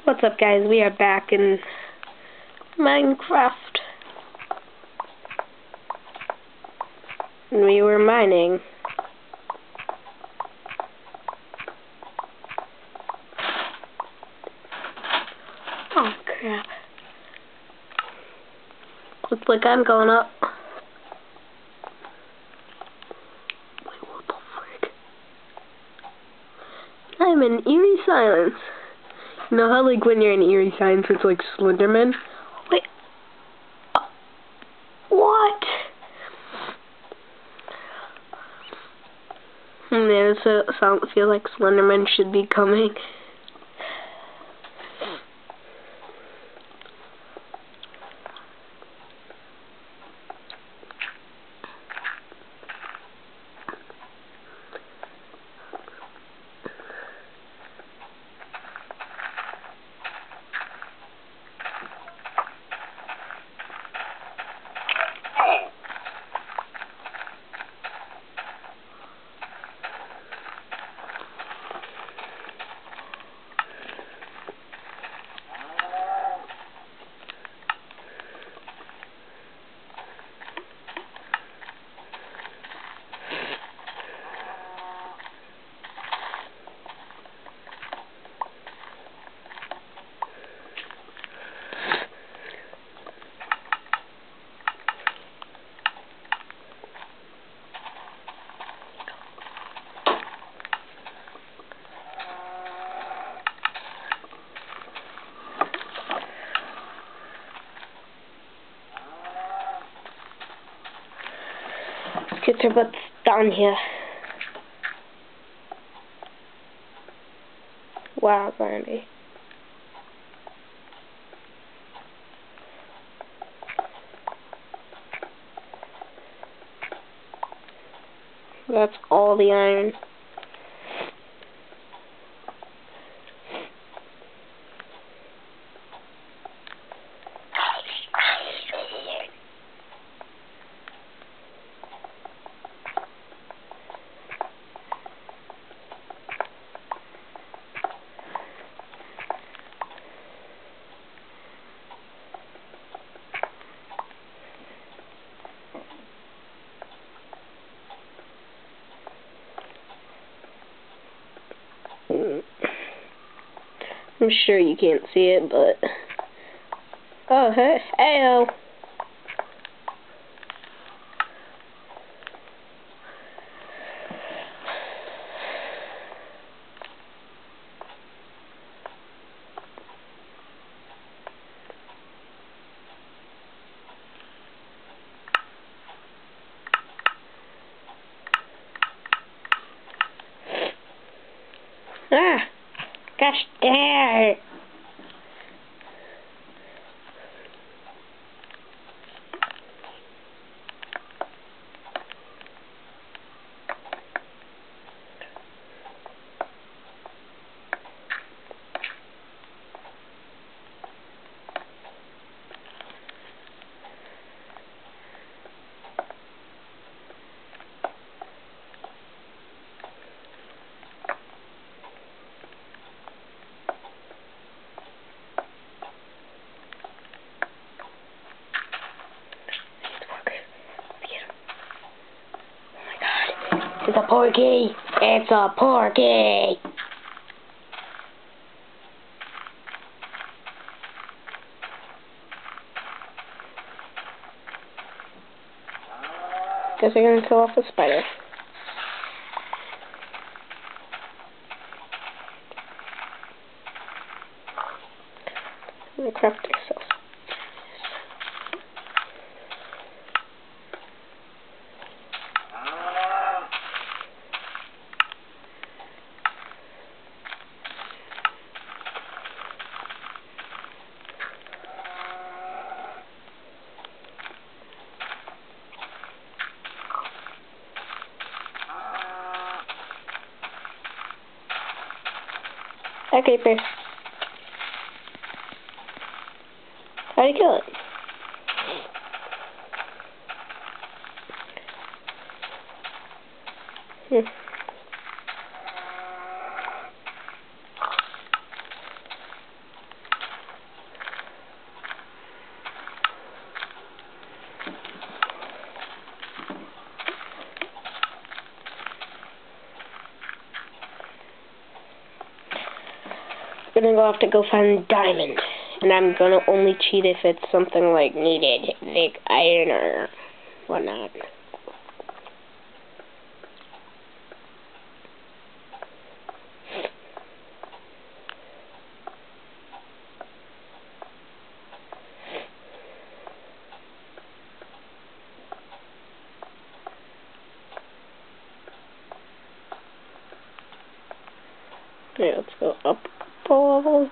What's up, guys? We are back in Minecraft. And we were mining. Oh, crap. Looks like I'm going up. Wait, what the frick? I'm in eerie silence. You know how, like, when you're in eerie silence, it's like Slenderman? Wait. What? Man, it feels like Slenderman should be coming. Let's get your butts down here. Wow, Brandy. That's all the iron. I'm sure you can't see it, but... Oh, hey, hey-oh. Ah! Gosh dang! It's a porky! It's a porky! Guess we're gonna kill off the spider. I'm gonna craft ourselves. Okay, Creeper. How do you kill it? gonna have to go find diamond. And I'm gonna only cheat if it's something like needed, like iron or whatnot. Okay, let's go up a level.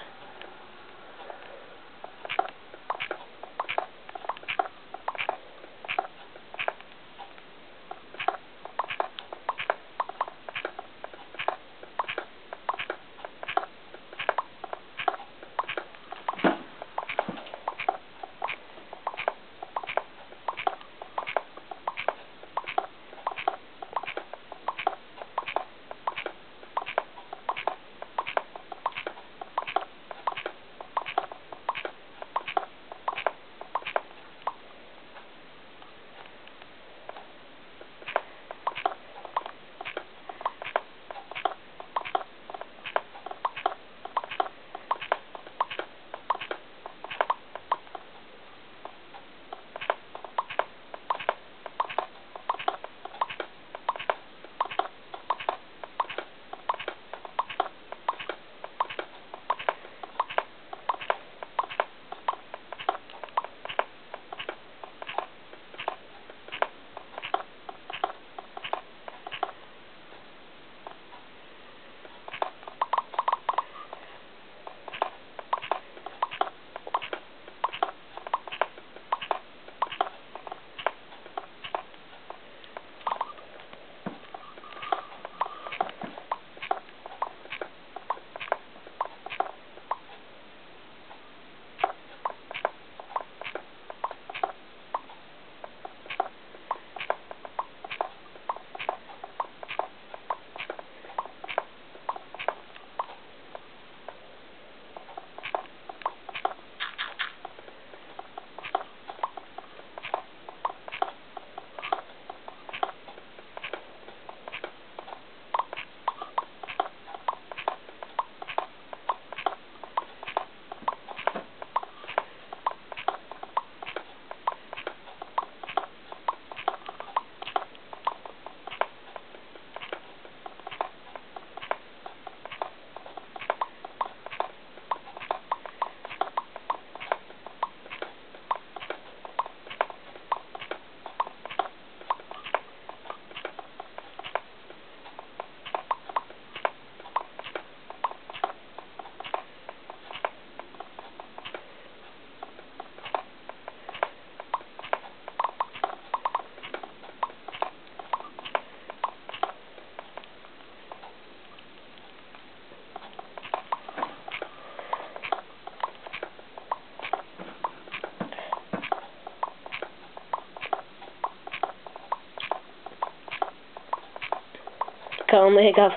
Call me hiccup.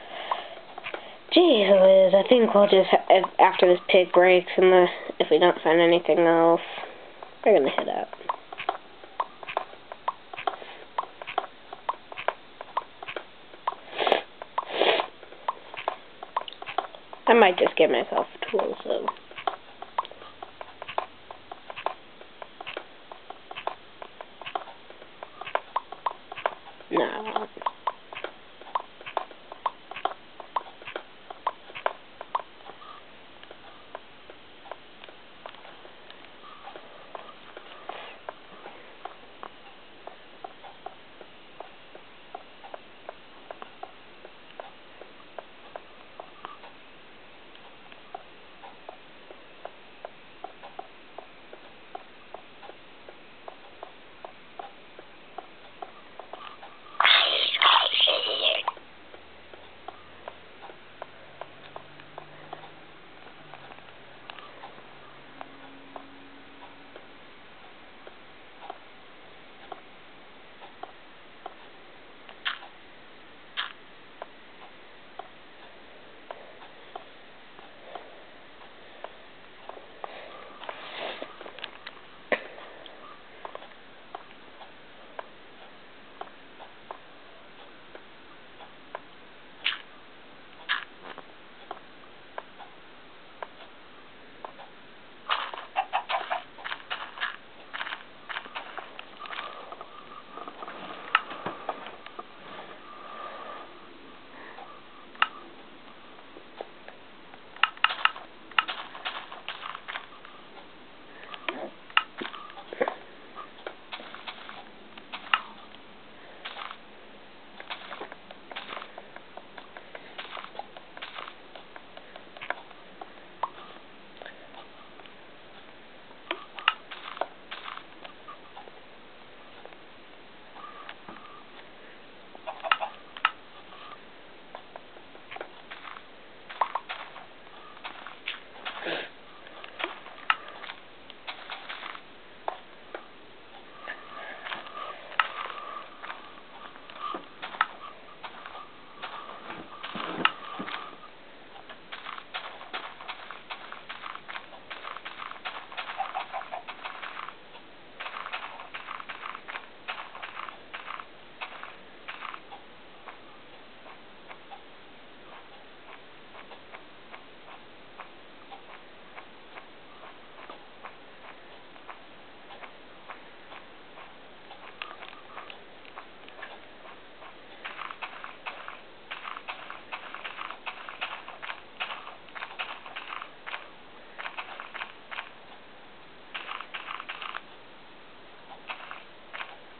Jeez Liz, I think we'll just, after this pig breaks and if we don't find anything else, we're gonna head out. I might just get myself tools, though. No.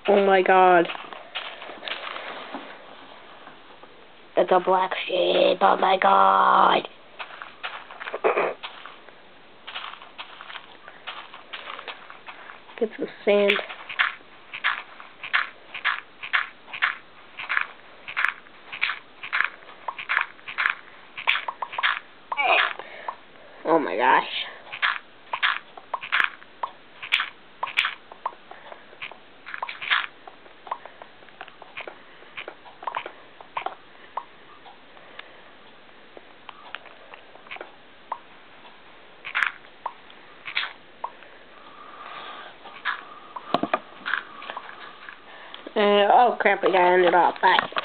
Oh my god. It's a black sheep. Oh my god. Get some sand. Oh my gosh. Oh crap, we gotta end it off. Bye.